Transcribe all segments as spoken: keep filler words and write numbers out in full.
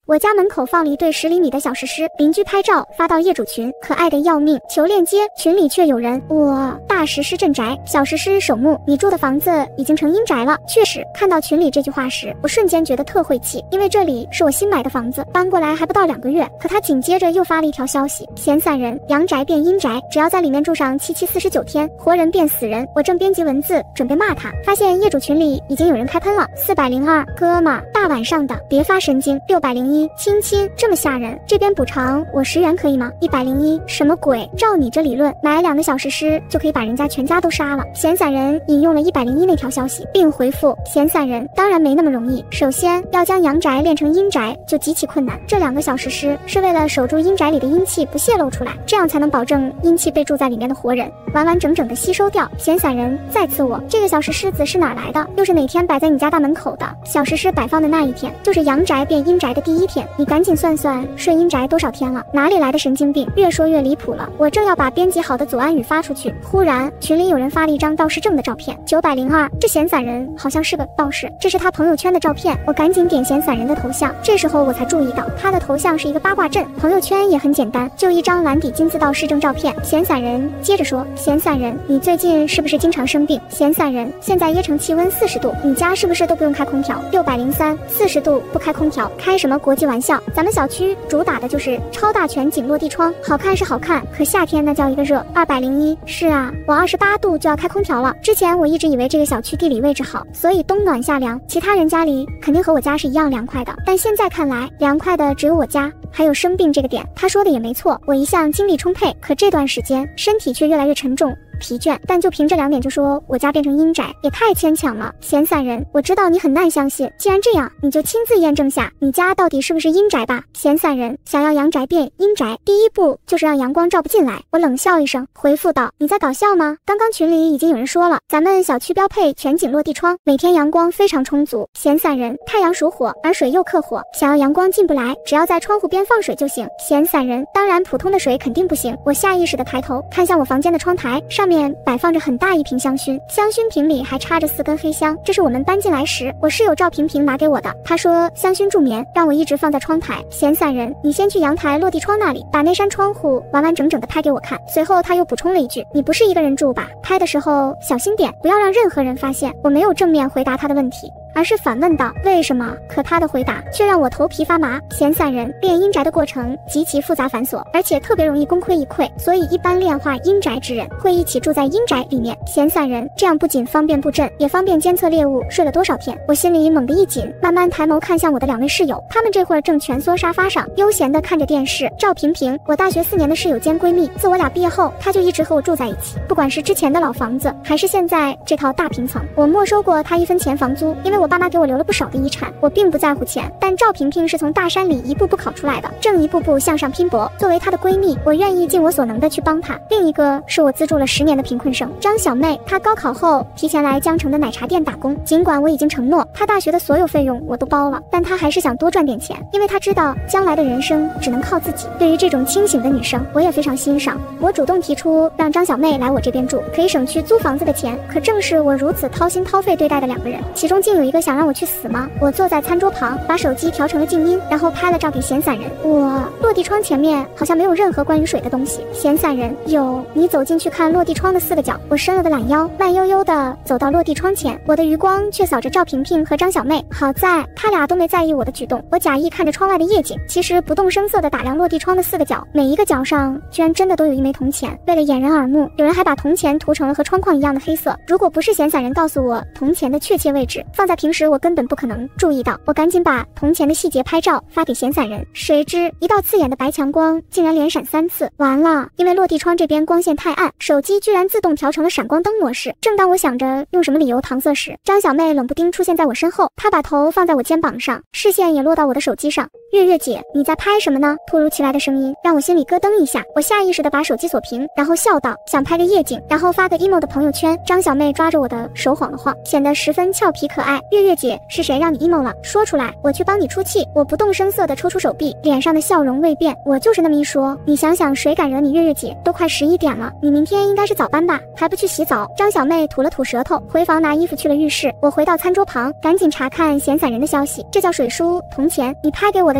我家门口放了一对十厘米的小石狮，邻居拍照发到业主群，可爱的要命，求链接，群里却有人我大石狮镇宅，小石狮守墓，你住的房子已经成阴宅了。确实，看到群里这句话时，我瞬间觉得特晦气，因为这里是我新买的房子，搬过来还不到两个月。可他紧接着又发了一条消息，闲散人，阳宅变阴宅，只要在里面住上七七四十九天，活人变死人。我正编辑文字准备骂他，发现业主群里已经有人开喷了。四百零二，哥们儿，大晚上的别发神经。六百零一，亲亲，这么吓人，这边补偿我十元可以吗？一百零一，什么鬼？照你这理论，买两个小石狮就可以把人家全家都杀了。闲散人引用了一百零一那条消息，并回复闲散人，当然没那么容易。首先要将阳宅练成阴宅就极其困难，这两个小石狮是为了守住阴宅里的阴气不泄露出来，这样才能保证阴气被住在里面的活人完完整整的吸收掉。闲散人再次我，这个小石狮子是哪来的？又是哪天摆在你家大门口的？小石狮摆放的那一天就是阳宅变阴宅的第一天，你赶紧算算睡阴宅多少天了？哪里来的神经病？越说越离谱了。我正要把编辑好的祖安语发出去，忽然群里有人发了一张道士证的照片。九百零二，这闲散人好像是个道士，这是他朋友圈的照片。我赶紧点闲散人的头像，这时候我才注意到他的头像是一个八卦阵，朋友圈也很简单，就一张蓝底金字道士证照片。闲散人接着说，闲散人，你最近是不是经常生病？闲散人，现在椰城气温四十度，你家是不是都不用开空调？六百零三，四十度不开空调，开什么国际玩笑？咱们小区主打的就是超大全景落地窗，好看是好看，可夏天那叫一个热。二百零一，是啊，我二十八度就要开空调了。之前我一直以为这个小区地理位置好，所以冬暖夏凉，其他人家里肯定和我家是一样凉快的，但现在看来凉快的只有我家。还有生病这个点，他说的也没错，我一向精力充沛，可这段时间身体却越来越沉重疲倦，但就凭这两点就说我家变成阴宅，也太牵强了。闲散人，我知道你很难相信，既然这样，你就亲自验证下你家到底是不是阴宅吧。闲散人，想要阳宅变阴宅，第一步就是让阳光照不进来。我冷笑一声，回复道：你在搞笑吗？刚刚群里已经有人说了，咱们小区标配全景落地窗，每天阳光非常充足。闲散人，太阳属火，而水又克火，想要阳光进不来，只要在窗户边放水就行。闲散人，当然普通的水肯定不行。我下意识的抬头看向我房间的窗台，上面面摆放着很大一瓶香薰，香薰瓶里还插着四根黑香，这是我们搬进来时我室友赵萍萍拿给我的。她说香薰助眠，让我一直放在窗台。闲散人，你先去阳台落地窗那里，把那扇窗户完完整整的拍给我看。随后他又补充了一句，你不是一个人住吧？拍的时候小心点，不要让任何人发现。我没有正面回答他的问题，而是反问道为什么？可他的回答却让我头皮发麻。闲散人练阴宅的过程极其复杂繁琐，而且特别容易功亏一篑，所以一般炼化阴宅之人会一起住在阴宅里面。闲散人这样不仅方便布阵，也方便监测猎物睡了多少天。我心里猛地一紧，慢慢抬眸看向我的两位室友，他们这会儿正蜷缩沙发上悠闲地看着电视。赵萍萍，我大学四年的室友兼闺蜜，自我俩毕业后她就一直和我住在一起，不管是之前的老房子还是现在这套大平层，我没收过她一分钱房租，因为我爸妈给我留了不少的遗产，我并不在乎钱。但赵萍萍是从大山里一步步考出来的，正一步步向上拼搏。作为她的闺蜜，我愿意尽我所能的去帮她。另一个是我资助了十年的贫困生张小妹，她高考后提前来江城的奶茶店打工，尽管我已经承诺她大学的所有费用我都包了，但她还是想多赚点钱，因为她知道将来的人生只能靠自己。对于这种清醒的女生，我也非常欣赏。我主动提出让张小妹来我这边住，可以省去租房子的钱。可正是我如此掏心掏肺对待的两个人，其中竟有一个想让我去死吗？我坐在餐桌旁，把手机调成了静音，然后拍了照给闲散人。我落地窗前面好像没有任何关于水的东西。闲散人，有，你走进去看落地窗的四个角。我伸了个懒腰，慢悠悠地走到落地窗前，我的余光却扫着赵萍萍和张小妹。好在他俩都没在意我的举动。我假意看着窗外的夜景，其实不动声色地打量落地窗的四个角，每一个角上居然真的都有一枚铜钱。为了掩人耳目，有人还把铜钱涂成了和窗框一样的黑色。如果不是闲散人告诉我铜钱的确切位置，放在平时我根本不可能注意到。我赶紧把铜钱的细节拍照发给闲散人，谁知一道刺眼的白强光竟然连闪三次。完了，因为落地窗这边光线太暗，手机居然自动调成了闪光灯模式。正当我想着用什么理由搪塞时，张小妹冷不丁出现在我身后，她把头放在我肩膀上，视线也落到我的手机上。月月姐，你在拍什么呢？突如其来的声音让我心里咯噔一下，我下意识地把手机锁屏，然后笑道，想拍个夜景，然后发个 emo 的朋友圈。张小妹抓着我的手晃了晃，显得十分俏皮可爱。月月姐，是谁让你 emo 了？说出来，我去帮你出气。我不动声色地抽出手臂，脸上的笑容未变。我就是那么一说，你想想谁敢惹你月月姐？都快十一点了，你明天应该是早班吧？还不去洗澡？张小妹吐了吐舌头，回房拿衣服去了浴室。我回到餐桌旁，赶紧查看闲散人的消息。这叫水书铜钱，你拍给我的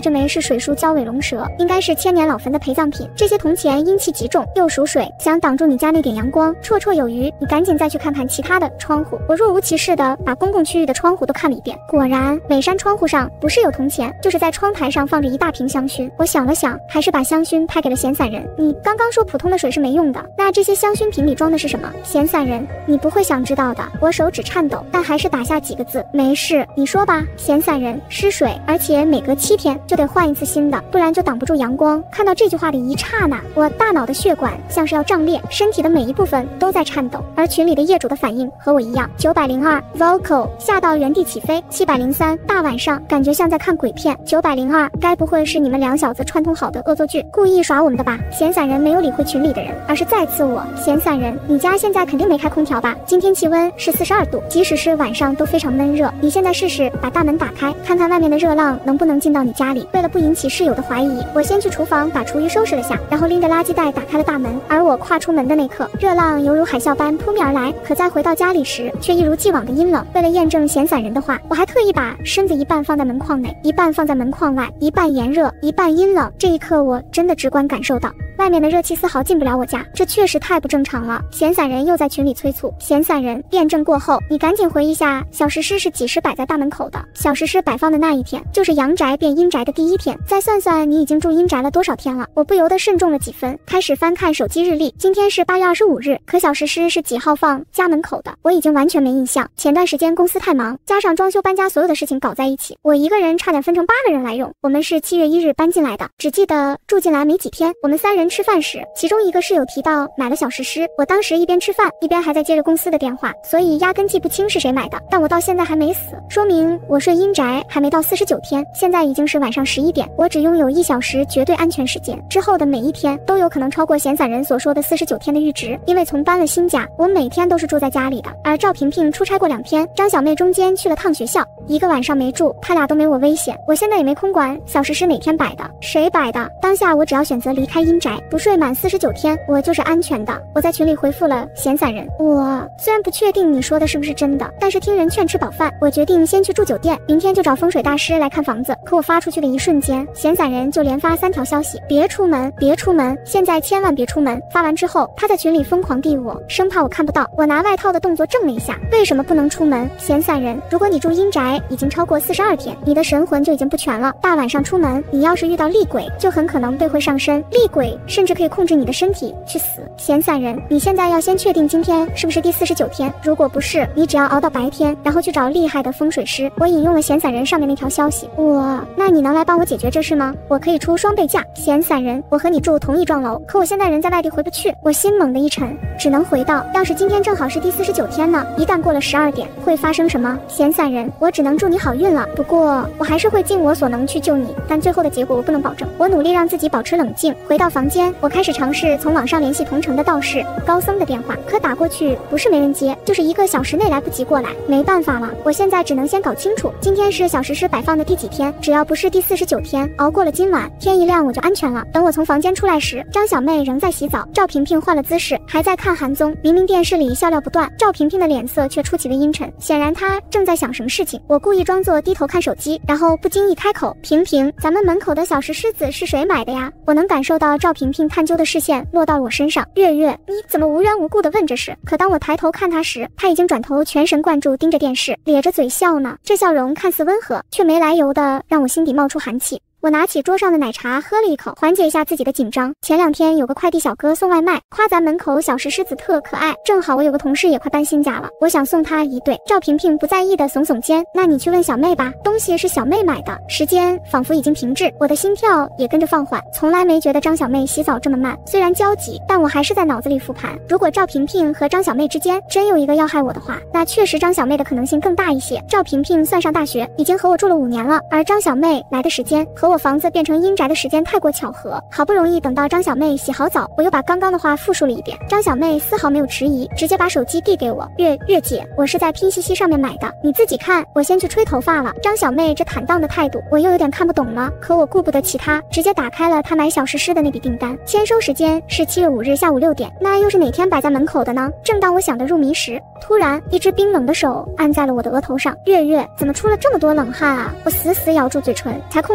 这枚是水树蛟尾龙蛇，应该是千年老坟的陪葬品。这些铜钱阴气极重，又属水，想挡住你家那点阳光，绰绰有余。你赶紧再去看看其他的窗户。我若无其事的把公共区域的窗户都看了一遍，果然每扇窗户上不是有铜钱，就是在窗台上放着一大瓶香薰。我想了想，还是把香薰派给了闲散人。你刚刚说普通的水是没用的，那这些香薰瓶里装的是什么？闲散人，你不会想知道的。我手指颤抖，但还是打下几个字：没事，你说吧。闲散人，湿水，而且每隔七天就得换一次新的，不然就挡不住阳光。看到这句话的一刹那，我大脑的血管像是要胀裂，身体的每一部分都在颤抖。而群里的业主的反应和我一样。九百零二 vocal 吓到原地起飞。七百零三大晚上感觉像在看鬼片。九百零二该不会是你们两小子串通好的恶作剧，故意耍我们的吧？闲散人没有理会群里的人，而是再次我。闲散人，你家现在肯定没开空调吧？今天气温是四十二度，即使是晚上都非常闷热。你现在试试把大门打开，看看外面的热浪能不能进到你家里。为了不引起室友的怀疑，我先去厨房把厨余收拾了下，然后拎着垃圾袋打开了大门。而我跨出门的那刻，热浪犹如海啸般扑面而来，可在回到家里时却一如既往的阴冷。为了验证闲散人的话，我还特意把身子一半放在门框内，一半放在门框外，一半炎热，一半阴冷。这一刻我真的直观感受到外面的热气丝毫进不了我家，这确实太不正常了。闲散人又在群里催促，闲散人验证过后，你赶紧回忆下小石狮是几时摆在大门口的。小石狮摆放的那一天，就是阳宅变阴宅的第一天。再算算你已经住阴宅了多少天了。我不由得慎重了几分，开始翻看手机日历。今天是八月二十五日，可小石狮是几号放家门口的，我已经完全没印象。前段时间公司太忙，加上装修搬家所有的事情搞在一起，我一个人差点分成八个人来用。我们是七月一日搬进来的，只记得住进来没几天。我们三人吃饭时，其中一个室友提到买了小石狮，我当时一边吃饭一边还在接着公司的电话，所以压根记不清是谁买的。但我到现在还没死，说明我睡阴宅还没到四十九天。现在已经是晚上十一点，我只拥有一小时绝对安全时间，之后的每一天都有可能超过闲散人所说的四十九天的阈值。因为从搬了新家，我每天都是住在家里的，而赵萍萍出差过两天，张小妹中间去了趟学校，一个晚上没住，他俩都没我危险。我现在也没空管小石狮哪天摆的，谁摆的，当下我只要选择离开阴宅，不睡满四十九天，我就是安全的。我在群里回复了闲散人，我虽然不确定你说的是不是真的，但是听人劝吃饱饭，我决定先去住酒店，明天就找风水大师来看房子。可我发出去的一瞬间，闲散人就连发三条消息，别出门，别出门，现在千万别出门。发完之后，他在群里疯狂地我，生怕我看不到。我拿外套的动作怔了一下，为什么不能出门？闲散人，如果你住阴宅已经超过四十二天，你的神魂就已经不全了。大晚上出门，你要是遇到厉鬼，就很可能被会上身，厉鬼甚至可以控制你的身体去死。闲散人，你现在要先确定今天是不是第四十九天，如果不是，你只要熬到白天，然后去找厉害的风水师。我引用了闲散人上面那条消息，我，那你能来帮我解决这事吗？我可以出双倍价。闲散人，我和你住同一幢楼，可我现在人在外地回不去。我心猛地一沉，只能回到，要是今天正好是第四十九天呢？一旦过了十二点，会发生什么？闲散人，我只能祝你好运了。不过我还是会尽我所能去救你，但最后的结果我不能保证。我努力让自己保持冷静，回到房间，我开始尝试从网上联系同城的道士高僧的电话，可打过去不是没人接，就是一个小时内来不及过来。没办法了，我现在只能先搞清楚今天是小石狮摆放的第几天，只要不是第四十九天，熬过了今晚，天一亮我就安全了。等我从房间出来时，张小妹仍在洗澡，赵萍萍换了姿势，还在看韩综。明明电视里笑料不断，赵萍萍的脸色却出奇的阴沉，显然她正在想什么事情。我故意装作低头看手机，然后不经意开口，萍萍，咱们门口的小石狮子是谁买的呀？我能感受到赵萍萍探究的视线落到了我身上。月月，你怎么无缘无故的问这事？可当我抬头看她时，她已经转头全神贯注盯着电视，咧着嘴笑呢。这笑容看似温和，却没来由的让我心底冒出寒气。我拿起桌上的奶茶喝了一口，缓解一下自己的紧张。前两天有个快递小哥送外卖，夸咱门口小石狮子特可爱，正好我有个同事也快搬新家了，我想送他一对。赵萍萍不在意的耸耸肩，那你去问小妹吧，东西是小妹买的。时间仿佛已经停滞，我的心跳也跟着放缓。从来没觉得张小妹洗澡这么慢，虽然焦急，但我还是在脑子里复盘，如果赵萍萍和张小妹之间真有一个要害我的话，那确实张小妹的可能性更大一些。赵萍萍算上大学已经和我住了五年了，而张小妹来的时间和我房子变成阴宅的时间太过巧合。好不容易等到张小妹洗好澡，我又把刚刚的话复述了一遍。张小妹丝毫没有迟疑，直接把手机递给我，月月姐，我是在拼夕夕上面买的，你自己看，我先去吹头发了。张小妹这坦荡的态度，我又有点看不懂了，可我顾不得其他，直接打开了她买小石狮的那笔订单。签收时间是七月五日下午六点，那又是哪天摆在门口的呢？正当我想得入迷时，突然一只冰冷的手按在了我的额头上。月月，怎么出了这么多冷汗啊？我死死咬住嘴唇，才控制自己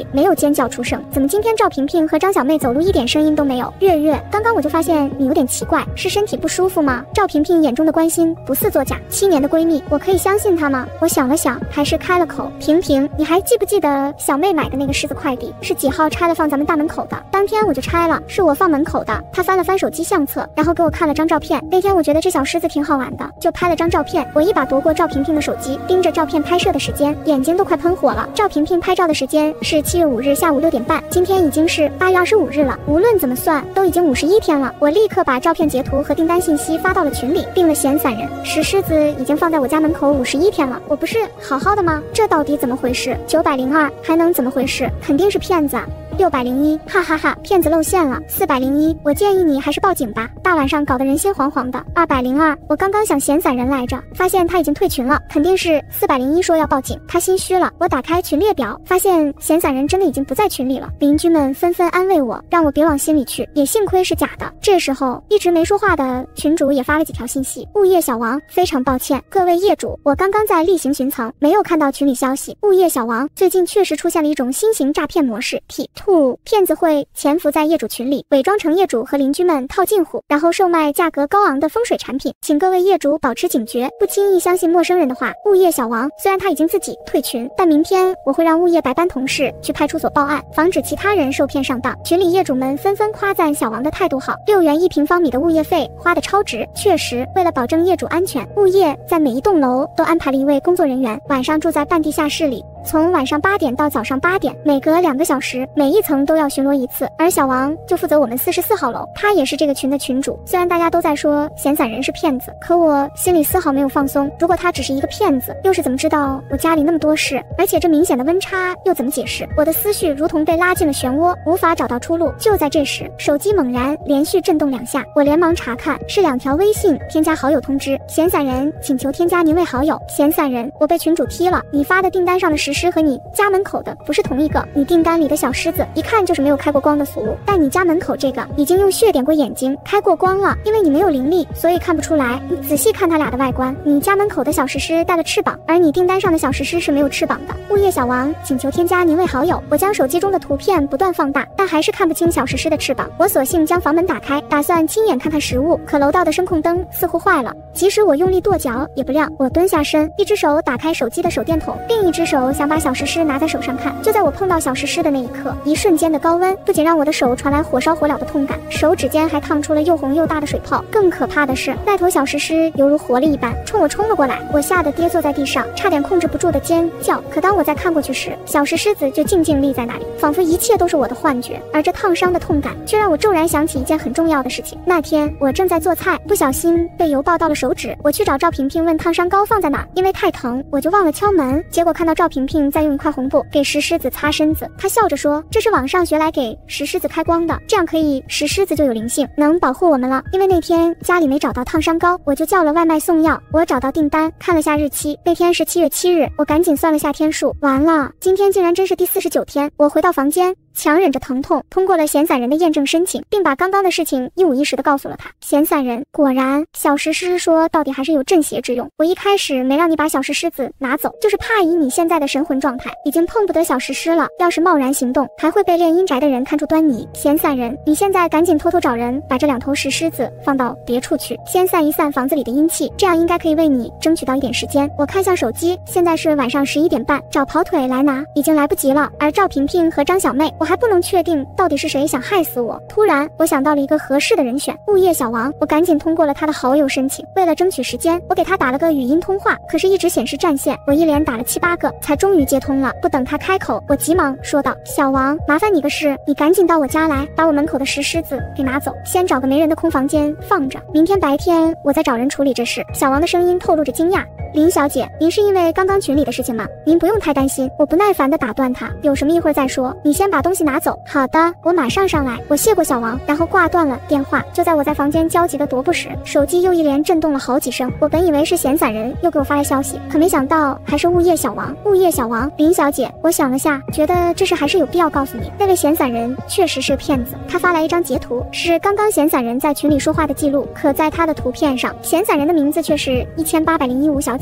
里没有尖叫出声。怎么今天赵萍萍和张小妹走路一点声音都没有？月月，刚刚我就发现你有点奇怪，是身体不舒服吗？赵萍萍眼中的关心不似作假，七年的闺蜜，我可以相信她吗？我想了想，还是开了口。萍萍，你还记不记得小妹买的那个狮子快递是几号拆了放咱们大门口的？当天我就拆了，是我放门口的。她翻了翻手机相册，然后给我看了张照片。那天我觉得这小狮子挺好玩的，就拍了张照片。我一把夺过赵萍萍的手机，盯着照片拍摄的时间，眼睛都快喷火了。赵萍萍拍照的时间是七月五日下午六点半，今天已经是八月二十五日了，无论怎么算都已经五十一天了。我立刻把照片截图和订单信息发到了群里，订了闲散人。石狮子已经放在我家门口五十一天了，我不是好好的吗？这到底怎么回事？九百零二还能怎么回事？肯定是骗子啊！六百零一，哈哈哈，骗子露馅了。四百零一，我建议你还是报警吧，大晚上搞得人心惶惶的。二百零二，我刚刚想闲散人来着，发现他已经退群了，肯定是四百零一说要报警，他心虚了。我打开群列表，发现闲散人真的已经不在群里了。邻居们纷纷安慰我，让我别往心里去，也幸亏是假的。这时候一直没说话的群主也发了几条信息：物业小王，非常抱歉，各位业主，我刚刚在例行巡层，没有看到群里消息。物业小王，最近确实出现了一种新型诈骗模式，体兔骗子会潜伏在业主群里，伪装成业主和邻居们套近乎，然后售卖价格高昂的风水产品，请各位业主保持警觉，不轻易相信陌生人的话。物业小王，虽然他已经自己退群，但明天我会让物业白班同事去派出所报案，防止其他人受骗上当。群里业主们纷纷夸赞小王的态度好，六元一平方米的物业费花得超值。确实，为了保证业主安全，物业在每一栋楼都安排了一位工作人员，晚上住在半地下室里，从晚上八点到早上八点，每隔两个小时，每一层都要巡逻一次。而小王就负责我们四十四号楼，他也是这个群的群主。虽然大家都在说闲散人是骗子，可我心里丝毫没有放松。如果他只是一个骗子，又是怎么知道我家里那么多事？而且这明显的温差又怎么解释？我的思绪如同被拉进了漩涡，无法找到出路。就在这时，手机猛然连续震动两下，我连忙查看，是两条微信添加好友通知：闲散人请求添加您为好友。闲散人，我被群主踢了，你发的订单上的实施和你家门口的不是同一个。你订单里的小狮子一看就是没有开过光的俗物，但你家门口这个已经用血点过眼睛，开过光了。因为你没有灵力，所以看不出来。你仔细看它俩的外观，你家门口的小石狮带了翅膀，而你订单上的小石狮是没有翅膀的。物业小王请求添加您为好友。我将手机中的图片不断放大，但还是看不清小石狮的翅膀。我索性将房门打开，打算亲眼看看实物，可楼道的声控灯似乎坏了，即使我用力跺脚也不亮。我蹲下身，一只手打开手机的手电筒，另一只手想把小石狮拿在手上看。就在我碰到小石狮的那一刻，一瞬间的高温不仅让我的手传来火烧火燎的痛感，手指间还烫出了又红又大的水泡。更可怕的是，那头小石狮犹如活了一般，冲我冲了过来。我吓得跌坐在地上，差点控制不住的尖叫。可当我再看过去时，小石狮子就静静立在那里，仿佛一切都是我的幻觉。而这烫伤的痛感却让我骤然想起一件很重要的事情。那天我正在做菜，不小心被油爆到了手指。我去找赵萍萍问烫伤膏放在哪儿，因为太疼我就忘了敲门，结果看到赵萍萍在用一块红布给石狮子擦身子。她笑着说，这是网上学来给石狮子开光的，这样可以石狮子就有灵性，能保护我们了。因为那天家里没找到烫伤膏，我就叫了外卖送药。我找到订单，看了下日期，那天是七月七日。我赶紧算了下天数，完了，今天竟然真是第四十九天。我回到房间，强忍着疼痛通过了闲散人的验证申请，并把刚刚的事情一五一十的告诉了他。闲散人，果然小石狮说到底还是有镇邪之用。我一开始没让你把小石狮子拿走，就是怕以你现在的神魂状态，已经碰不得小石狮了，要是贸然行动，还会被炼阴宅的人看出端倪。闲散人，你现在赶紧偷偷找人把这两头石狮子放到别处去，先散一散房子里的阴气，这样应该可以为你争取到一点时间。我看向手机，现在是晚上十一点半，找跑腿来拿已经来不及了。而赵萍萍和张小妹，我还不能确定到底是谁想害死我。突然我想到了一个合适的人选，物业小王。我赶紧通过了他的好友申请，为了争取时间，我给他打了个语音通话，可是一直显示占线，我一连打了七八个才终于接通了。不等他开口，我急忙说道，小王，麻烦你个事，你赶紧到我家来，把我门口的石狮子给拿走，先找个没人的空房间放着，明天白天我再找人处理这事。小王的声音透露着惊讶，林小姐，您是因为刚刚群里的事情吗？您不用太担心。我不耐烦地打断他，有什么一会儿再说，你先把东西拿走。好的，我马上上来。我谢过小王，然后挂断了电话。就在我在房间焦急地踱步时，手机又一连震动了好几声。我本以为是闲散人又给我发来消息，可没想到还是物业小王。物业小王，林小姐，我想了下，觉得这事还是有必要告诉你，那位闲散人确实是骗子。他发来一张截图，是刚刚闲散人在群里说话的记录，可在他的图片上，闲散人的名字却是一千八百零一吴小姐。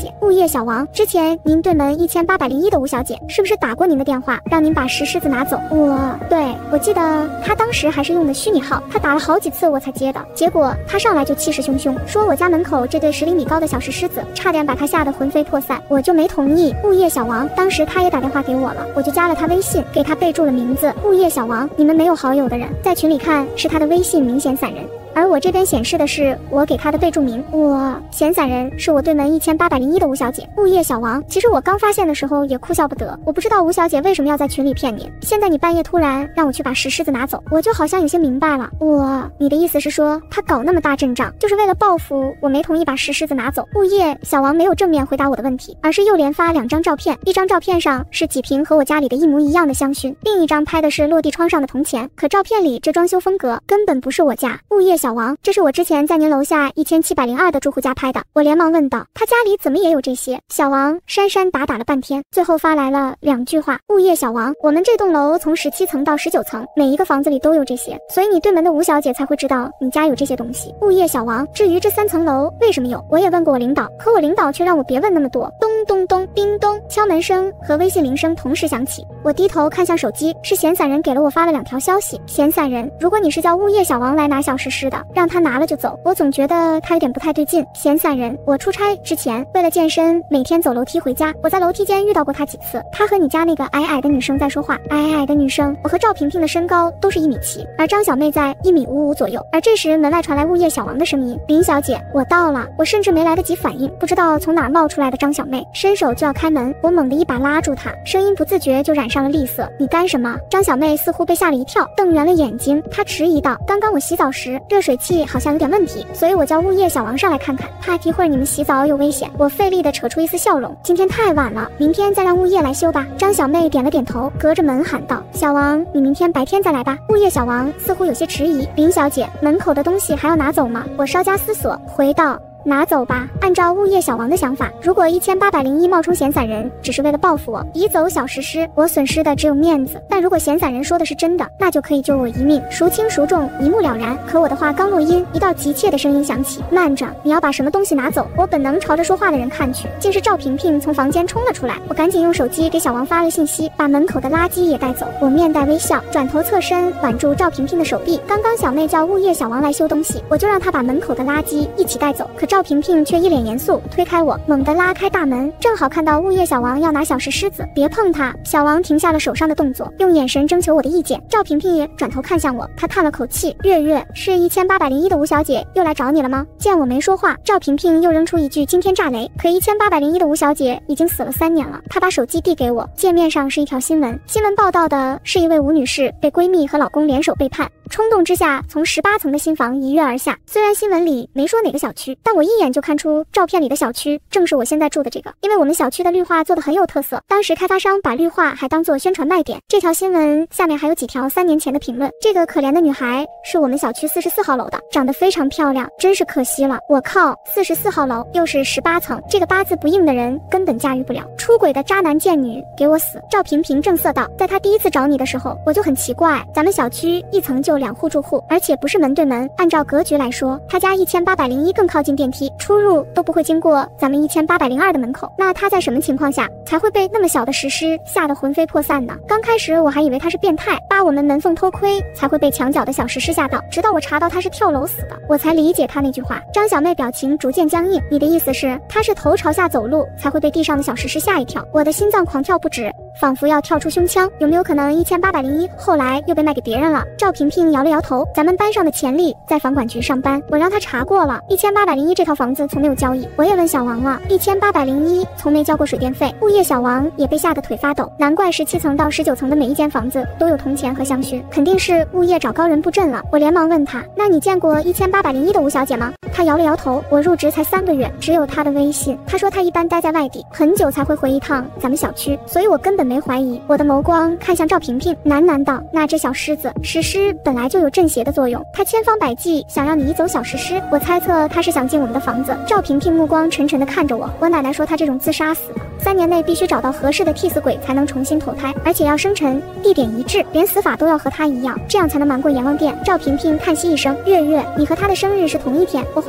姐，物业小王，之前您对门一千八百零一的吴小姐是不是打过您的电话，让您把石狮子拿走？我，对，我记得她当时还是用的虚拟号，她打了好几次我才接的，结果她上来就气势汹汹，说我家门口这对十厘米高的小石狮子，差点把她吓得魂飞魄散，我就没同意。物业小王，当时他也打电话给我了，我就加了他微信，给他备注了名字物业小王，你们没有好友的人，在群里看是他的微信明显散人。而我这边显示的是我给他的备注名，我闲散人是我对门一千八百零一的吴小姐，物业小王。其实我刚发现的时候也哭笑不得，我不知道吴小姐为什么要在群里骗你，现在你半夜突然让我去把石狮子拿走，我就好像有些明白了。我，你的意思是说他搞那么大阵仗，就是为了报复我没同意把石狮子拿走？物业小王没有正面回答我的问题，而是又连发两张照片，一张照片上是几瓶和我家里的一模一样的香薰，另一张拍的是落地窗上的铜钱，可照片里这装修风格根本不是我家。物业小王，这是我之前在您楼下一千七百零二的住户家拍的。我连忙问道，他家里怎么也有这些？小王删删打打了半天，最后发来了两句话：物业小王，我们这栋楼从十七层到十九层，每一个房子里都有这些，所以你对门的吴小姐才会知道你家有这些东西。物业小王，至于这三层楼为什么有，我也问过我领导，可我领导却让我别问那么多。咚咚咚，叮咚，敲门声和微信铃声同时响起，我低头看向手机，是闲散人给了我发了两条消息。闲散人，如果你是叫物业小王来拿小石狮的，让他拿了就走，我总觉得他有点不太对劲。闲散人，我出差之前为了健身，每天走楼梯回家，我在楼梯间遇到过他几次，他和你家那个矮矮的女生在说话。矮矮的女生，我和赵萍萍的身高都是一米七，而张小妹在一米五五左右。而这时门外传来物业小王的声音，林小姐，我到了。我甚至没来得及反应，不知道从哪儿冒出来的张小妹伸手就要开门，我猛地一把拉住她，声音不自觉就染上了厉色。你干什么？张小妹似乎被吓了一跳，瞪圆了眼睛，她迟疑道，刚刚我洗澡时热水器好像有点问题，所以我叫物业小王上来看看，怕一会儿你们洗澡有危险。我费力地扯出一丝笑容，今天太晚了，明天再让物业来修吧。张小妹点了点头，隔着门喊道，小王，你明天白天再来吧。物业小王似乎有些迟疑，林小姐，门口的东西还要拿走吗？我稍加思索回道，拿走吧。按照物业小王的想法，如果一千八百零一冒充闲散人只是为了报复我，移走小石狮，我损失的只有面子。但如果闲散人说的是真的，那就可以救我一命，孰轻孰重一目了然。可我的话刚落音，一道急切的声音响起，慢着，你要把什么东西拿走？我本能朝着说话的人看去，竟是赵萍萍从房间冲了出来。我赶紧用手机给小王发了信息，把门口的垃圾也带走。我面带微笑，转头侧身挽住赵萍萍的手臂。刚刚小妹叫物业小王来修东西，我就让他把门口的垃圾一起带走。可赵萍萍却一脸严肃，推开我，猛地拉开大门，正好看到物业小王要拿小石狮子，别碰他。小王停下了手上的动作，用眼神征求我的意见。赵萍萍也转头看向我，她叹了口气，月月，是一千八百零一的吴小姐又来找你了吗？见我没说话，赵萍萍又扔出一句惊天炸雷，可一千八百零一的吴小姐已经死了三年了。她把手机递给我，界面上是一条新闻，新闻报道的是一位吴女士被闺蜜和老公联手背叛，冲动之下从十八层的新房一跃而下。虽然新闻里没说哪个小区，但我一眼就看出照片里的小区正是我现在住的这个，因为我们小区的绿化做得很有特色，当时开发商把绿化还当做宣传卖点。这条新闻下面还有几条三年前的评论，这个可怜的女孩是我们小区四十四号楼的，长得非常漂亮，真是可惜了。我靠，四十四号楼又是十八层，这个八字不硬的人根本驾驭不了，出轨的渣男贱女给我死。赵萍萍正色道，在她第一次找你的时候我就很奇怪，咱们小区一层就两户住户，而且不是门对门，按照格局来说，他家一千八百零一更靠近电梯，出入都不会经过咱们一千八百零二的门口，那他在什么情况下才会被那么小的石狮吓得魂飞魄散呢？刚开始我还以为他是变态，扒我们门缝偷窥才会被墙角的小石狮吓到，直到我查到他是跳楼死的，我才理解他那句话。张小妹表情逐渐僵硬，你的意思是他是头朝下走路才会被地上的小石狮吓一跳？我的心脏狂跳不止，仿佛要跳出胸腔。有没有可能一千八百零一后来又被卖给别人了？赵萍萍摇了摇头，咱们班上的钱丽在房管局上班，我让他查过了，一千八百零一这套房子从没有交易。我也问小王了，一千八百零一从没交过水电费。物业小王也被吓得腿发抖，难怪十七层到十九层的每一间房子都有铜钱和香薰，肯定是物业找高人布阵了。我连忙问他，那你见过一千八百零一的吴小姐吗？他摇了摇头，我入职才三个月，只有他的微信。他说他一般待在外地，很久才会回一趟咱们小区，所以我根本没怀疑。我的眸光看向赵萍萍，喃喃道，那只小狮子石狮本来就有镇邪的作用，他千方百计想让你移走小石狮，我猜测他是想进我们的房子。赵萍萍目光沉沉地看着我，我奶奶说他这种自杀死的，三年内必须找到合适的替死鬼才能重新投胎，而且要生辰地点一致，连死法都要和他一样，这样才能瞒过阎王殿。赵萍萍叹息一声，月月，你和他的生日是同一天，我怀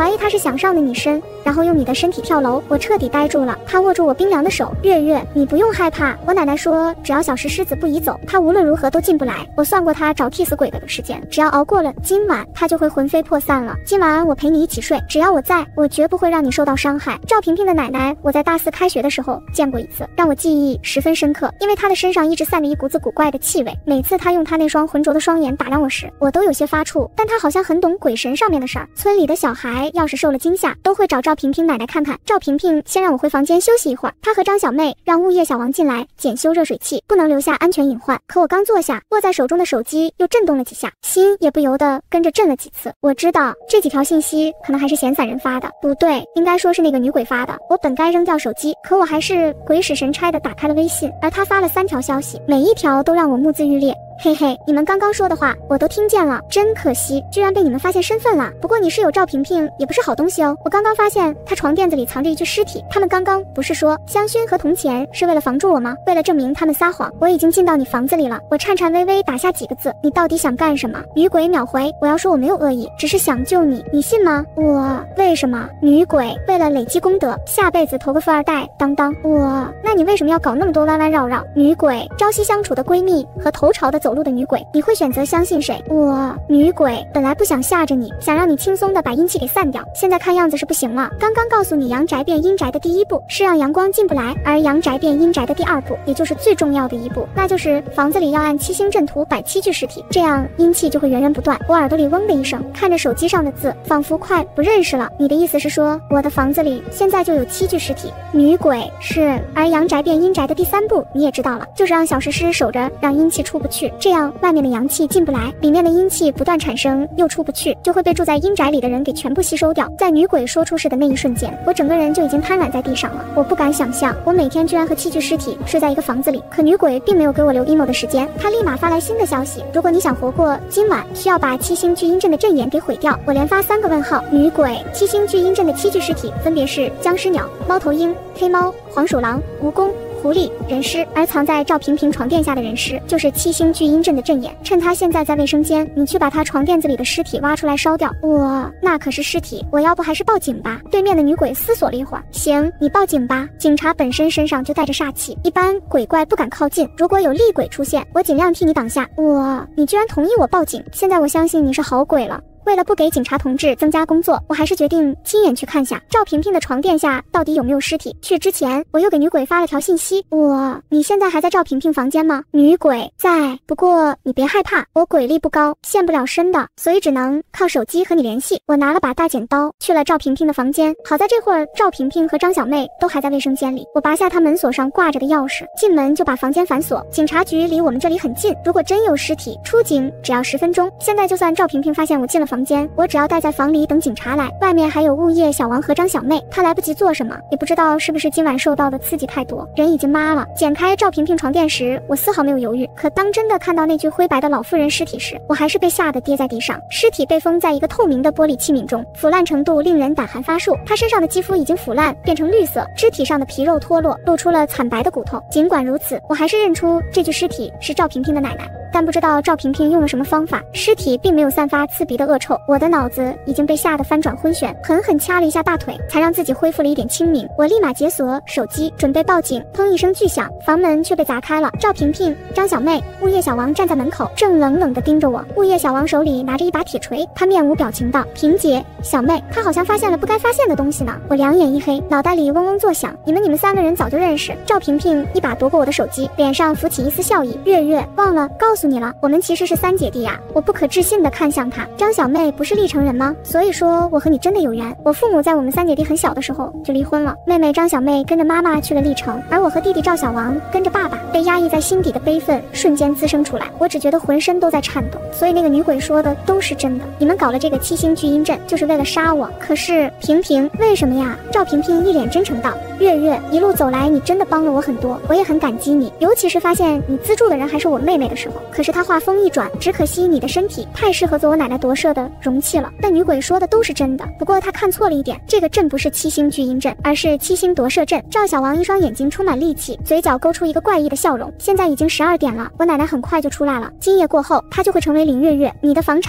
怀疑他是想上的你身，然后用你的身体跳楼。我彻底呆住了。他握住我冰凉的手，月月，你不用害怕。我奶奶说，只要小石狮子不移走，他无论如何都进不来。我算过他找替死鬼的时间，只要熬过了今晚，他就会魂飞魄散了。今晚我陪你一起睡，只要我在，我绝不会让你受到伤害。赵萍萍的奶奶，我在大四开学的时候见过一次，让我记忆十分深刻，因为她的身上一直散着一股子古怪的气味。每次她用她那双浑浊的双眼打量我时，我都有些发怵，但她好像很懂鬼神上面的事儿。村里的小孩要是受了惊吓，都会找赵萍萍奶奶看看。赵萍萍先让我回房间休息一会儿，她和张小妹让物业小王进来检修热水器，不能留下安全隐患。可我刚坐下，握在手中的手机又震动了几下，心也不由得跟着震了几次。我知道这几条信息可能还是闲散人发的，不对，应该说是那个女鬼发的。我本该扔掉手机，可我还是鬼使神差的打开了微信，而她发了三条消息，每一条都让我目眦欲裂。嘿嘿，你们刚刚说的话我都听见了，真可惜，居然被你们发现身份了。不过你室友赵萍萍也不是好东西哦，我刚刚发现她床垫子里藏着一具尸体。他们刚刚不是说香薰和铜钱是为了防住我吗？为了证明他们撒谎，我已经进到你房子里了。我颤颤巍巍打下几个字，你到底想干什么？女鬼秒回，我要说我没有恶意，只是想救你，你信吗？我为什么？女鬼为了累积功德，下辈子投个富二代当当。我，那你为什么要搞那么多弯弯绕绕？女鬼，朝夕相处的闺蜜和头朝的走路的女鬼，你会选择相信谁？我，女鬼，本来不想吓着你，想让你轻松的把阴气给散掉，现在看样子是不行了。刚刚告诉你阳宅变阴宅的第一步是让阳光进不来，而阳宅变阴宅的第二步，也就是最重要的一步，那就是房子里要按七星阵图摆七具尸体，这样阴气就会源源不断。我耳朵里嗡的一声，看着手机上的字，仿佛快不认识了。你的意思是说，我的房子里现在就有七具尸体？女鬼，是。而阳宅变阴宅的第三步你也知道了，就是让小石狮守着，让阴气出不去，这样外面的阳气进不来，里面的阴气不断产生又出不去，就会被住在阴宅里的人给全部吸收掉。在女鬼说出事的那一瞬间，我整个人就已经瘫软在地上了。我不敢想象，我每天居然和七具尸体睡在一个房子里。可女鬼并没有给我留 emo 的时间，她立马发来新的消息，如果你想活过今晚，需要把七星聚阴阵的阵眼给毁掉。我连发三个问号。女鬼，七星聚阴阵的七具尸体分别是僵尸鸟、猫头鹰、黑猫、黄鼠狼、蜈蚣、狐狸、人尸，而藏在赵萍萍床垫下的人尸就是七星聚阴阵的阵眼。趁他现在在卫生间，你去把他床垫子里的尸体挖出来烧掉。我，那可是尸体，我要不还是报警吧？对面的女鬼思索了一会儿，行，你报警吧。警察本身身上就带着煞气，一般鬼怪不敢靠近，如果有厉鬼出现，我尽量替你挡下。我，你居然同意我报警，现在我相信你是好鬼了。为了不给警察同志增加工作，我还是决定亲眼去看下赵萍萍的床垫下到底有没有尸体。去之前，我又给女鬼发了条信息，我，你现在还在赵萍萍房间吗？女鬼，在，不过你别害怕，我鬼力不高，现不了身的，所以只能靠手机和你联系。我拿了把大剪刀，去了赵萍萍的房间。好在这会儿赵萍萍和张小妹都还在卫生间里，我拔下她门锁上挂着的钥匙，进门就把房间反锁。警察局离我们这里很近，如果真有尸体，出警只要十分钟。现在就算赵萍萍发现我进了房间，我只要待在房里等警察来，外面还有物业小王和张小妹，他来不及做什么，也不知道是不是今晚受到的刺激太多，人已经麻了。剪开赵萍萍床垫时，我丝毫没有犹豫，可当真的看到那具灰白的老妇人尸体时，我还是被吓得跌在地上。尸体被封在一个透明的玻璃器皿中，腐烂程度令人胆寒发怵，她身上的肌肤已经腐烂变成绿色，肢体上的皮肉脱落，露出了惨白的骨头。尽管如此，我还是认出这具尸体是赵萍萍的奶奶，但不知道赵萍萍用了什么方法，尸体并没有散发刺鼻的恶臭。我的脑子已经被吓得翻转昏眩，狠狠掐了一下大腿，才让自己恢复了一点清明。我立马解锁手机，准备报警。砰一声巨响，房门却被砸开了。赵萍萍、张小妹、物业小王站在门口，正冷冷地盯着我。物业小王手里拿着一把铁锤，他面无表情道：“萍姐，小妹，他好像发现了不该发现的东西呢。”我两眼一黑，脑袋里嗡嗡作响。你们你们三个人早就认识。赵萍萍一把夺过我的手机，脸上浮起一丝笑意。月月，忘了告诉你了，我们其实是三姐弟呀。我不可置信地看向他。张小妹不是历城人吗？所以说我和你真的有缘。我父母在我们三姐弟很小的时候就离婚了，妹妹张小妹跟着妈妈去了历城，而我和弟弟赵小王跟着爸爸。被压抑在心底的悲愤瞬间滋生出来，我只觉得浑身都在颤抖。所以那个女鬼说的都是真的，你们搞了这个七星聚阴阵就是为了杀我。可是萍萍，为什么呀？赵萍萍一脸真诚道：月月，一路走来你真的帮了我很多，我也很感激你，尤其是发现你资助的人还是我妹妹的时候。可是她话锋一转，只可惜你的身体太适合做我奶奶夺舍的容器了。但女鬼说的都是真的，不过她看错了一点，这个阵不是七星聚阴阵，而是七星夺舍阵。赵小王一双眼睛充满戾气，嘴角勾出一个怪异的笑容。现在已经十二点了，我奶奶很快就出来了，今夜过后她就会成为林月月，你的房产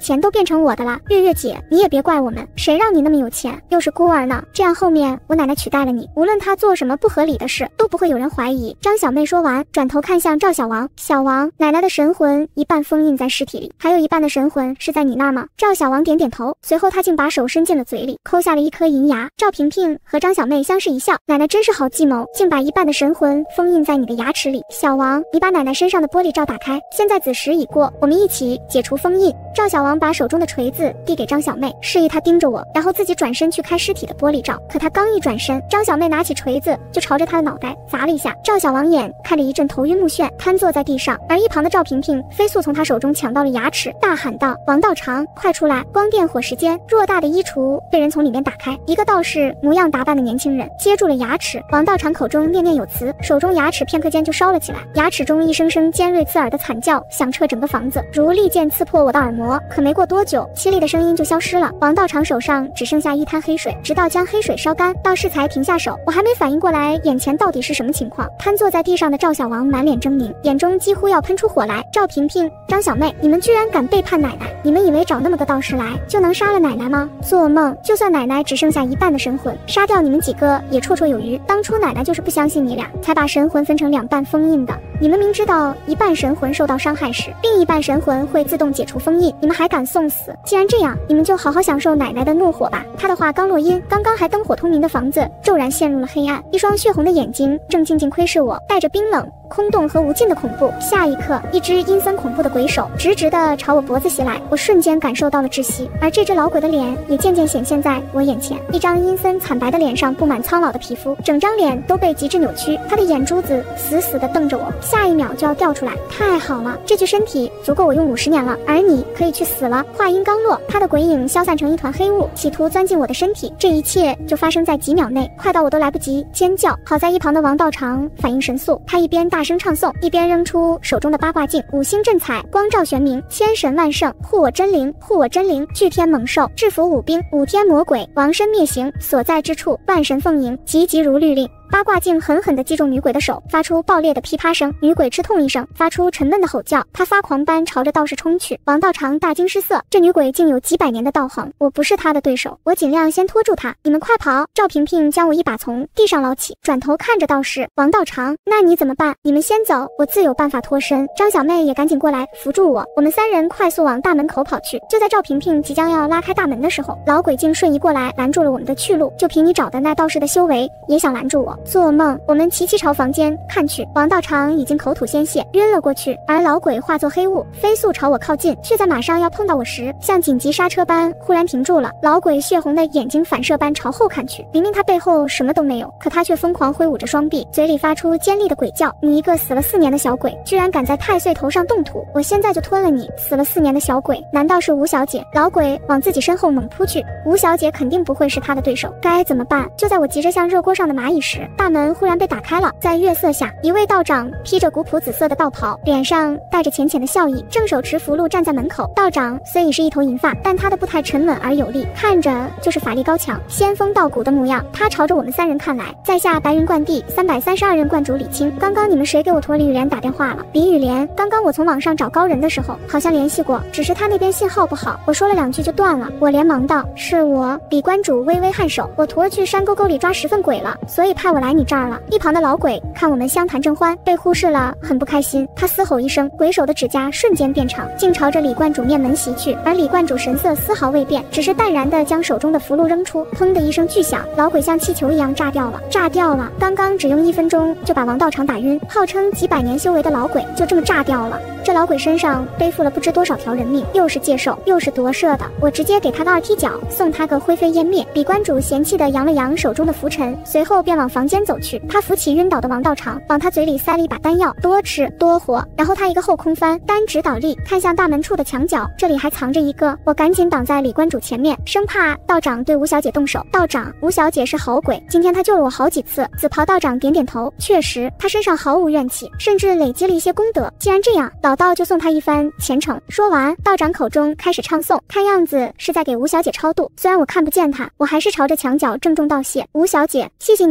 钱都变成我的了。月月姐，你也别怪我们，谁让你那么有钱，又是孤儿呢？这样后面我奶奶取代了你，无论她做什么不合理的事，都不会有人怀疑。张小妹说完，转头看向赵小王，小王，奶奶的神魂一半封印在尸体里，还有一半的神魂是在你那儿吗？赵小王点点头，随后他竟把手伸进了嘴里，抠下了一颗银牙。赵萍萍和张小妹相视一笑，奶奶真是好计谋，竟把一半的神魂封印在你的牙齿里。小王，你把奶奶身上的玻璃罩打开，现在子时已过，我们一起解除封印。赵小王把手中的锤子递给张小妹，示意她盯着我，然后自己转身去开尸体的玻璃罩。可他刚一转身，张小妹拿起锤子就朝着他的脑袋砸了一下。赵小王眼看着一阵头晕目眩，瘫坐在地上，而一旁的赵萍萍飞速从他手中抢到了牙齿，大喊道：王道长，快出来！光电火时间，偌大的衣橱被人从里面打开，一个道士模样打扮的年轻人接住了牙齿。王道长口中念念有词，手中牙齿片刻间就烧了起来，牙齿中一声声尖锐刺耳的惨叫响彻整个房子，如利剑刺破我的耳膜。可没过多久，凄厉的声音就消失了，王道长手上只剩下一滩黑水，直到将黑水烧干，道士才停下手。我还没反应过来眼前到底是什么情况，瘫坐在地上的赵小王满脸狰狞，眼中几乎要喷出火来。赵萍萍、张小妹，你们居然敢背叛奶奶，你们以为找那么个道士来就能杀了奶奶吗？做梦！就算奶奶只剩下一半的神魂，杀掉你们几个也绰绰有余。当初奶奶就是不相信你俩，才把神魂分成两半封印的。你们明知道一半神魂受到伤害时，另一半神魂会自动解除封印，你们还敢送死？既然这样，你们就好好享受奶奶的怒火吧。他的话刚落音，刚刚还灯火通明的房子骤然陷入了黑暗，一双血红的眼睛正静静窥视我，带着冰冷、空洞和无尽的恐怖。下一刻，一只阴森恐怖的鬼手直直地朝我脖子袭来，我瞬间感受到了窒息，而这只老鬼的脸也渐渐显现在我眼前，一张阴森惨白的脸上布满苍老的皮肤，整张脸都被极致扭曲，他的眼珠子死死地瞪着我，下一秒就要掉出来。太好了，这具身体足够我用五十年了，而你可以去死了。话音刚落，他的鬼影消散成一团黑雾，企图钻进我的身体，这一切就发生在几秒内，快到我都来不及尖叫。好在一旁的王道长反应神速，他一边大声唱诵，一边扔出手中的八卦镜，五星震彩，光照玄明，千神万圣，护我真灵，护我真灵，巨天猛兽，制服五兵，五天魔鬼，王身灭形，所在之处万神奉迎，急急如律令。八卦镜狠狠地击中女鬼的手，发出爆裂的噼啪声，女鬼吃痛一声，发出沉闷的吼叫，她发狂般朝着道士冲去。王道长大惊失色，这女鬼竟有几百年的道行，我不是她的对手，我尽量先拖住她，你们快跑！赵萍萍将我一把从地上捞起，转头看着道士，王道长，那你怎么办？你们先走，我自有办法脱身。张小妹也赶紧过来扶住我，我们三人快速往大门口跑去。就在赵萍萍即将要拉开大门的时候，老鬼竟瞬移过来拦住了我们的去路，就凭你找的那道士的修为，也想拦住我？做梦！我们齐齐朝房间看去，王道长已经口吐鲜血，晕了过去，而老鬼化作黑雾，飞速朝我靠近，却在马上要碰到我时，像紧急刹车般忽然停住了。老鬼血红的眼睛反射般朝后看去，明明他背后什么都没有，可他却疯狂挥舞着双臂，嘴里发出尖利的鬼叫。你一个死了四年的小鬼，居然敢在太岁头上动土，我现在就吞了你！死了四年的小鬼，难道是吴小姐？老鬼往自己身后猛扑去，吴小姐肯定不会是他的对手，该怎么办？就在我急着像热锅上的蚂蚁时，大门忽然被打开了，在月色下，一位道长披着古朴紫色的道袍，脸上带着浅浅的笑意，正手持符箓站在门口。道长虽已是一头银发，但他的步态沉稳而有力，看着就是法力高强、仙风道骨的模样。他朝着我们三人看来，在下白云观第三百三十二任观主李青。刚刚你们谁给我托李雨莲打电话了？李雨莲，刚刚我从网上找高人的时候，好像联系过，只是他那边信号不好，我说了两句就断了。我连忙道：是我。李观主微微颔首，我徒儿去山沟沟里抓十份鬼了，所以派我来你这儿了。一旁的老鬼看我们相谈正欢，被忽视了，很不开心。他嘶吼一声，鬼手的指甲瞬间变长，竟朝着李观主面门袭去。而李观主神色丝毫未变，只是淡然地将手中的符箓扔出，砰的一声巨响，老鬼像气球一样炸掉了，炸掉了！刚刚只用一分钟就把王道长打晕，号称几百年修为的老鬼就这么炸掉了。这老鬼身上背负了不知多少条人命，又是借寿又是夺舍的，我直接给他个二踢脚，送他个灰飞烟灭。李观主嫌弃地扬了扬手中的拂尘，随后便往房间走去。他扶起晕倒的王道长，往他嘴里塞了一把丹药，多吃多活。然后他一个后空翻，单指倒立，看向大门处的墙角，这里还藏着一个。我赶紧挡在李观主前面，生怕道长对吴小姐动手。道长，吴小姐是好鬼，今天她救了我好几次。紫袍道长点点头，确实，她身上毫无怨气，甚至累积了一些功德。既然这样，老道就送她一番前程。说完，道长口中开始唱诵，看样子是在给吴小姐超度。虽然我看不见她，我还是朝着墙角郑重道谢。吴小姐，谢谢你愿意出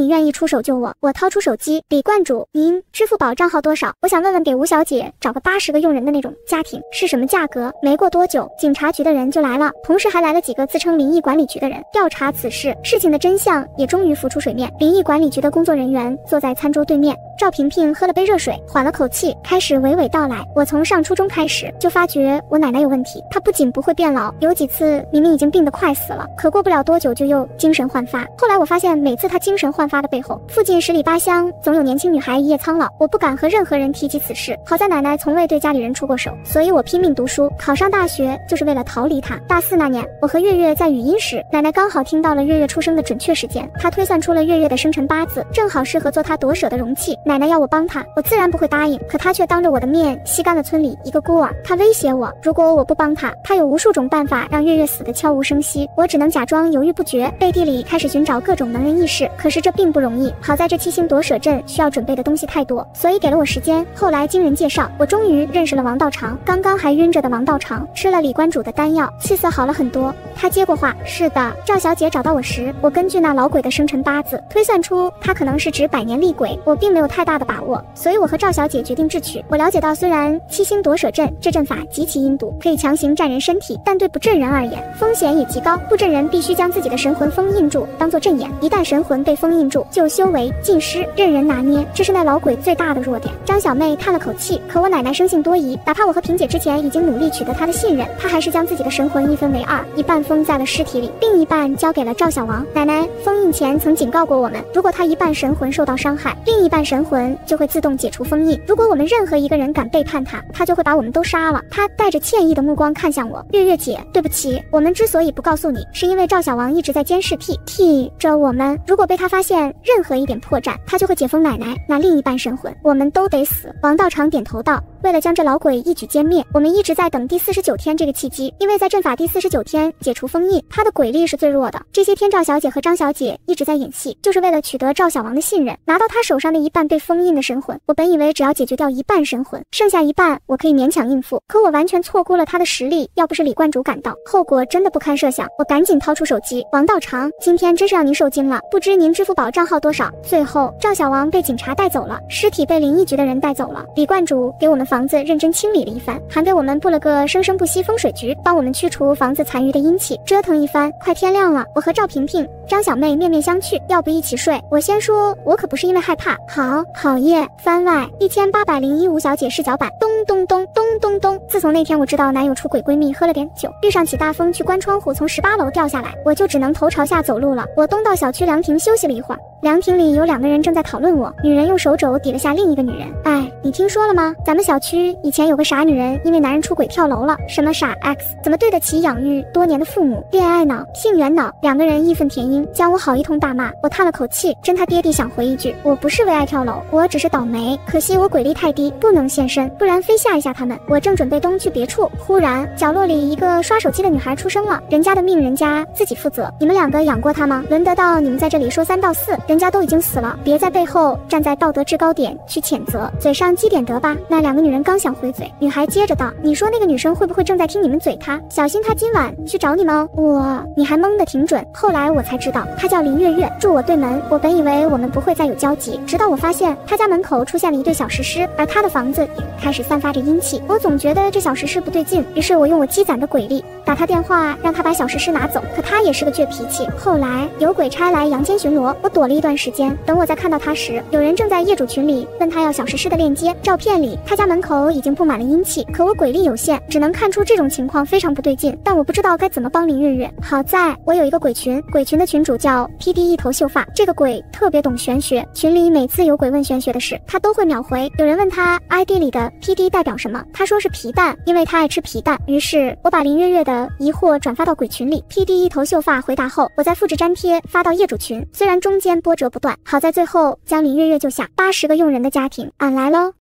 出手救我。我掏出手机，李观主，您支付宝账号多少？我想问问给吴小姐找个八十个佣人的那种家庭是什么价格？没过多久，警察局的人就来了，同时还来了几个自称灵异管理局的人调查此事。事情的真相也终于浮出水面。灵异管理局的工作人员坐在餐桌对面，赵萍萍喝了杯热水，缓了口气，开始娓娓道来。我从上初中开始就发觉我奶奶有问题，她不仅不会变老，有几次明明已经病得快死了，可过不了多久就又精神焕发。后来我发现，每次她精神焕发的背后，附近十里八乡总有年轻女孩一夜苍老。我不敢和任何人提起此事，好在奶奶从未对家里人出过手，所以我拼命读书，考上大学就是为了逃离她。大四那年，我和月月在语音室，奶奶刚好听到了月月出生的准确时间，她推算出了月月的生辰八字，正好适合做她夺舍的容器。奶奶要我帮她，我自然不会答应，可她却当着我的面吸干了村里一个孤儿。她威胁我，如果我不帮她，她有无数种办法让月月死得悄无声息。我只能假装犹豫不决，背地里开始寻找各种能人异士，可是这并不容易。好在这七星夺舍阵需要准备的东西太多，所以给了我时间。后来经人介绍，我终于认识了王道长。刚刚还晕着的王道长吃了李观主的丹药，气色好了很多。他接过话，是的，赵小姐找到我时，我根据那老鬼的生辰八字推算出他可能是指百年厉鬼，我并没有太大的把握，所以我和赵小姐决定智取。我了解到，虽然七星夺舍阵这阵法极其阴毒，可以强行占人身体，但对不镇人而言风险也极高。不镇人必须将自己的神魂封印住，当作阵眼，一旦神魂被封印住，就修为尽失，任人拿捏，这是那老鬼最大的弱点。张小妹叹了口气，可我奶奶生性多疑，哪怕我和萍姐之前已经努力取得她的信任，她还是将自己的神魂一分为二，一半封在了尸体里，另一半交给了赵小王。奶奶封印前曾警告过我们，如果她一半神魂受到伤害，另一半神魂就会自动解除封印，如果我们任何一个人敢背叛她，她就会把我们都杀了。她带着歉意的目光看向我，月月姐，对不起，我们之所以不告诉你，是因为赵小王一直在监视 T T 着我们，如果被他发现任何一点破绽，他就会解封奶奶那另一半神魂，我们都得死。王道长点头道，为了将这老鬼一举歼灭，我们一直在等第四十九天这个契机，因为在阵法第四十九天解除封印，他的鬼力是最弱的。这些天赵小姐和张小姐一直在演戏，就是为了取得赵小王的信任，拿到他手上的一半被封印的神魂。我本以为只要解决掉一半神魂，剩下一半我可以勉强应付，可我完全错估了他的实力，要不是李观主赶到，后果真的不堪设想。我赶紧掏出手机，王道长，今天真是让您受惊了，不知您支付宝账号多少？最后赵小王被警察带走了，尸体被灵异局的人带走了，李观主给我们房子认真清理了一番，还给我们布了个生生不息风水局，帮我们驱除房子残余的阴气。折腾一番，快天亮了，我和赵萍萍、张小妹面面相觑，要不一起睡？我先说，我可不是因为害怕。好好夜番外一千八百零一吴小姐视角版，咚咚咚咚咚咚。自从那天我知道男友出轨，闺蜜喝了点酒，遇上起大风去关窗户，从十八楼掉下来，我就只能头朝下走路了。我东到小区凉亭休息了一会儿，凉亭里有两个人正在讨论我，女人用手肘抵了下另一个女人。哎，你听说了吗？咱们小区以前有个傻女人，因为男人出轨跳楼了。什么傻 X？ 怎么对得起养育多年的父母？恋爱脑，性缘脑。两个人义愤填膺，将我好一通大骂。我叹了口气，真他爹地想回一句，我不是为爱跳楼，我只是倒霉，可惜我鬼力太低，不能现身，不然非吓一吓他们。我正准备东去别处，忽然角落里一个刷手机的女孩出声了，人家的命人家自己负责，你们两个养过她吗？轮得到你们在这里说三道四？人家都已经死了，别在背后站在道德制高点去谴责，嘴上积点德吧。那两个女人刚想回嘴，女孩接着道，你说那个女生会不会正在听你们嘴她？小心她今晚去找你们哦。我，你还蒙得挺准。后来我才知道，她叫林月月，住我对门。我本以为我们不会再有交集，直到我发现她家门口出现了一对小石狮，而她的房子也开始散发着阴气。我总觉得这小石狮不对劲，于是我用我积攒的鬼力打她电话，让她把小石狮拿走。可她也是个倔脾气。后来有鬼差来阳间巡逻，我躲了一段时间，等我再看到她时，有人正在业主群里问她要小石狮的链接。照片里她家门口已经布满了阴气，可我鬼力有限，只能看出这种情况非常不对劲，但我不知道该怎么帮林月月。好在我有一个鬼群，鬼群的群主叫 P D 一头秀发，这个鬼特别懂玄学，群里每次有鬼问玄学的事，他都会秒回。有人问他 I D 里的 P D 代表什么，他说是皮蛋，因为他爱吃皮蛋。于是我把林月月的疑惑转发到鬼群里， P D 一头秀发回答后，我再复制粘贴发到业主群，虽然中间波折不断，好在最后将林月月救下。八十个佣人的家庭，俺来喽。